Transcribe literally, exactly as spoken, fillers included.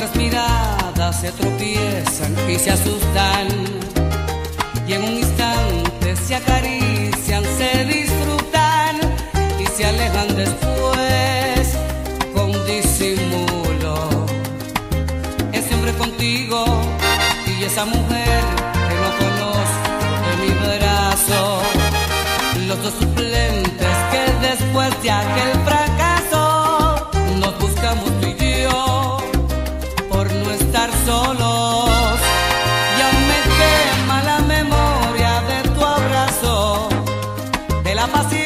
Nuestras miradas se tropiezan y se asustan, y en un instante se acarician, se disfrutan y se alejan después con disimulo. Ese hombre contigo y esa mujer que no conozco de mi brazo, los dos suplentes que después de aquel fracaso nos buscamos tú y yo por no estar solos. Ya me quema la memoria de tu abrazo, de la pasión